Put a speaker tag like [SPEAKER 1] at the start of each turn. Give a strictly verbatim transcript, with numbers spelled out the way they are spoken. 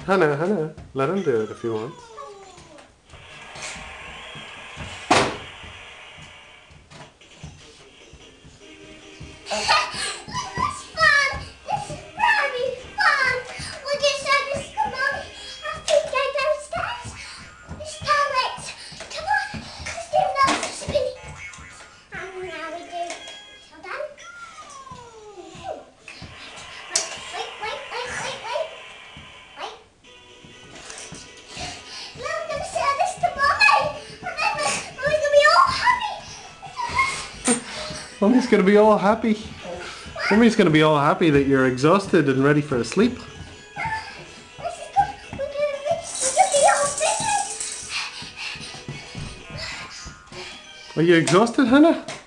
[SPEAKER 1] Hannah, Hannah, let him do it if he wants. Mommy's gonna be all happy. Mommy's gonna be all happy that you're exhausted and ready for a sleep. Are you exhausted, Hannah?